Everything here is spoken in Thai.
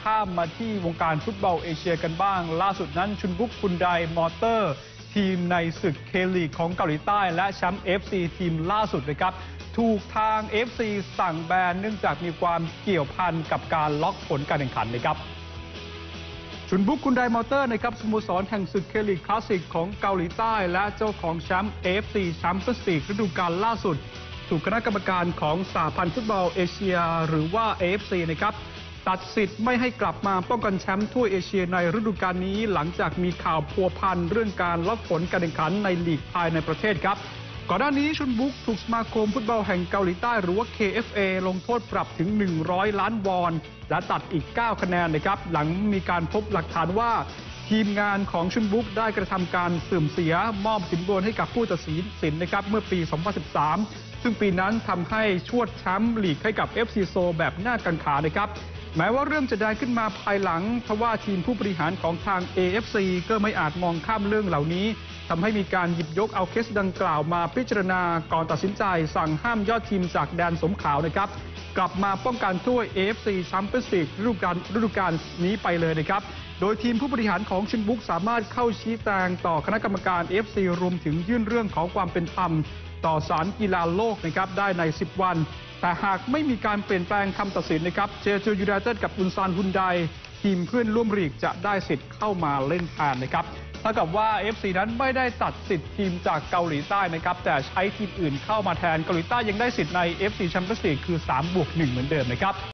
ข้ามมาที่วงการฟุตบอลเอเชียกันบ้างล่าสุดนั้นชุนบุกฮุนไดมอเตอร์ทีมในศึกเคลีกของเกาหลีใต้และแชมป์ FC ทีมล่าสุดนะครับถูกทาง FC สั่งแบนเนื่องจากมีความเกี่ยวพันกับการล็อกผลการแข่งขันนะครับชุนบุกฮุนไดมอเตอร์นะครับสโมสรแห่งศึกเคลีกคลาสสิกของเกาหลีใต้และเจ้าของแชมป์ AFC แชมเปี้ยนส์ลีกฤดูกาลล่าสุดถูกคณะกรรมการของสหพันธ์ฟุตบอลเอเชียหรือว่า AFC นะครับตัดสิทธิ์ไม่ให้กลับมาป้องกันแชมป์ทั่วเอเชียในฤดูกาลนี้หลังจากมีข่าวพัวพันเรื่องการล็อกผลการแข่งขันในลีกภายในประเทศครับก่อนหน้านี้ชุนบุกถูกสมาคมฟุตบอลแห่งเกาหลีใต้หรือว่า KFA ลงโทษปรับถึง100 ล้านวอนและตัดอีก9คะแนนนะครับหลังมีการพบหลักฐานว่าทีมงานของชุนบุกได้กระทำการเสื่อมเสียมอบสินบนให้กับผู้ตัดสินนะครับเมื่อปี 2013 ซึ่งปีนั้นทำให้ชวดแชมป์ลีกให้กับ FC โซแบบหน้ากังขานะครับแม้ว่าเรื่องจะได้ขึ้นมาภายหลังทว่าทีมผู้บริหารของทาง AFC ก็ไม่อาจมองข้ามเรื่องเหล่านี้ทำให้มีการหยิบยกเอาเคสดังกล่าวมาพิจารณาก่อนตัดสินใจสั่งห้ามยอดทีมจากแดนสมขาวนะครับกลับมาป้องกันถ้วย AFC แชมเปี้ยนส์ลีกฤดูกาลนี้ไปเลยนะครับโดยทีมผู้บริหารของชุนบุกสามารถเข้าชี้แจงต่อคณะกรรมการ AFC รวมถึงยื่นเรื่องขอความเป็นธรรมต่อศาลกีฬาโลกนะครับได้ใน10 วันแต่หากไม่มีการเปลี่ยนแปลงคำตัดสินนะครับเจจูยูไนเต็ดกับอุลซานฮุนไดทีมเพื่อนร่วมลีกจะได้สิทธิ์เข้ามาเล่นแทนนะครับเท่ากับว่า FC นั้นไม่ได้ตัดสิทธิ์ทีมจากเกาหลีใต้นะครับแต่ใช้ทีมอื่นเข้ามาแทนเกาหลีใต้ยังได้สิทธิ์ใน FC แชมเปี้ยนส์ลีกคือ3+1เหมือนเดิมนะครับ